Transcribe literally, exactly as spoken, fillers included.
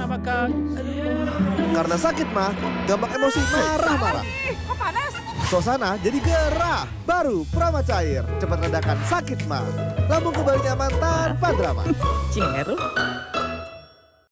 makan. Karena sakit mah, gampang emosi marah-marah. Kok panas? Suasana jadi gerah. Baru Prama Cair, cepat redakan sakit mah. Lambung kembali nyaman tanpa drama. Cing, Heru.